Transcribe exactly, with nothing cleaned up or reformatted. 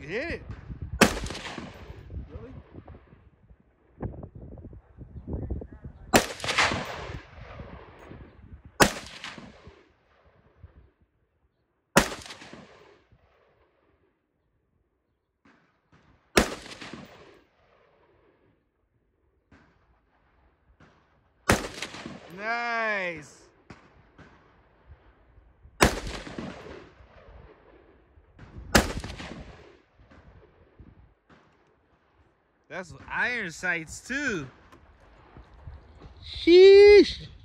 hit it. Really? Nice. That's iron sights too. Sheesh.